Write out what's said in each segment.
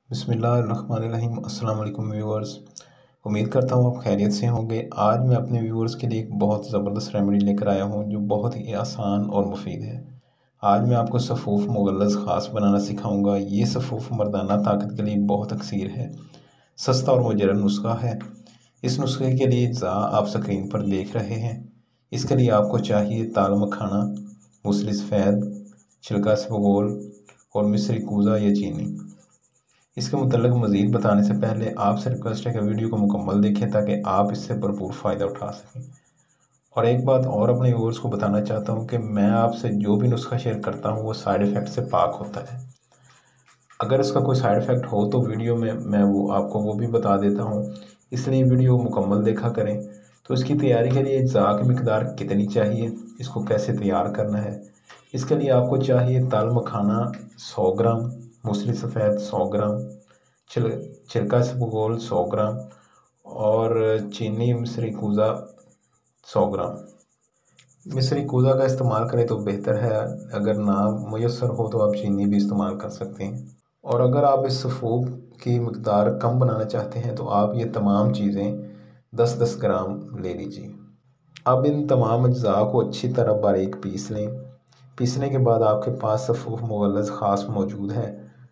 बिस्मिल्लाहिर्रहमानिर्रहीम। अस्सलाम वालेकुम व्यूअर्स। उम्मीद करता हूँ आप खैरियत से होंगे। आज मैं अपने व्यूअर्स के लिए एक बहुत ज़बरदस्त रेमेडी लेकर आया हूँ जो बहुत ही आसान और मुफीद है। आज मैं आपको सफ़ूफ़ मुगल्लज़ ख़ास बनाना सिखाऊंगा। ये सफ़ूफ़ मर्दाना ताकत के लिए बहुत अक्सीर है, सस्ता और मुजरब नुस्खा है। इस नुस्खे के लिए अज्जा आप स्क्रीन पर देख रहे हैं। इसके लिए आपको चाहिए ताल मखाना, मूसली सफ़ेद, छिलका इसबगोल और मिस्री कूज़ा या चीनी। इसके मुतल्लिक़ मज़ीद बताने से पहले आपसे रिक्वेस्ट है कि वीडियो को मुकम्मल देखें ताकि आप इससे भरपूर फ़ायदा उठा सकें। और एक बात और अपने व्यूअर्स को बताना चाहता हूँ कि मैं आपसे जो भी नुस्खा शेयर करता हूँ वो साइड इफ़ेक्ट से पाक होता है। अगर इसका कोई साइड इफ़ेक्ट हो तो वीडियो में मैं आपको वो भी बता देता हूँ, इसलिए वीडियो मुकम्मल देखा करें। तो इसकी तैयारी के लिए अज्जा की मिकदार कितनी चाहिए, इसको कैसे तैयार करना है। इसके लिए आपको चाहिए ताल मखाना 100 ग्राम, मूसली सफ़ेद 100 ग्राम, छिलका इसबगोल 100 ग्राम और चीनी मिस्री कूज़ा 100 ग्राम। मिस्री कूज़ा का इस्तेमाल करें तो बेहतर है, अगर ना मुयस्सर हो तो आप चीनी भी इस्तेमाल कर सकते हैं। और अगर आप इस सफ़ूफ़ की मिकदार कम बनाना चाहते हैं तो आप ये तमाम चीज़ें 10-10 ग्राम ले लीजिए। अब इन तमाम अज्जा को अच्छी तरह बारीक पीस लें। पीसने के बाद आपके पास सफ़ूफ़ मुगल्लज़ ख़ास मौजूद है।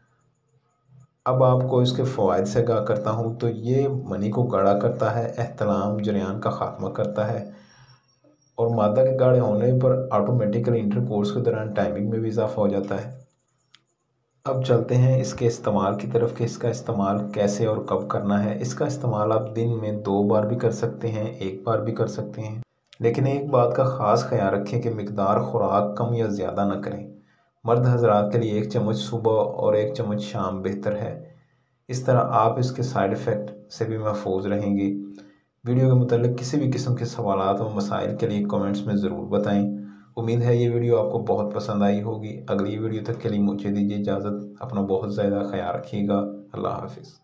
अब आपको इसके फ़वाइद से आगाह करता हूँ तो ये मनी को गाढ़ा करता है, एहतलाम जरियान का ख़ात्मा करता है और मादा के गाढ़े होने पर ऑटोमेटिकली इंटरकोर्स के दौरान टाइमिंग में भी इजाफा हो जाता है। अब चलते हैं इसके इस्तेमाल की तरफ कि इसका इस्तेमाल कैसे और कब करना है। इसका इस्तेमाल आप दिन में 2 बार भी कर सकते हैं, 1 बार भी कर सकते हैं, लेकिन एक बात का ख़ास ख्याल रखें कि मिकदार खुराक कम या ज़्यादा ना करें। मर्द हजरात के लिए 1 चम्मच सुबह और 1 चम्मच शाम बेहतर है। इस तरह आप इसके साइड इफ़ेक्ट से भी महफूज रहेंगे। वीडियो के मुताल्लिक़ किसी भी किस्म के सवालात और मसाइल के लिए कमेंट्स में ज़रूर बताएं। उम्मीद है ये वीडियो आपको बहुत पसंद आई होगी। अगली वीडियो तक के लिए मुझे दीजिए इजाज़त। अपना बहुत ज़्यादा ख्याल रखिएगा। अल्लाह हाफ़िज़।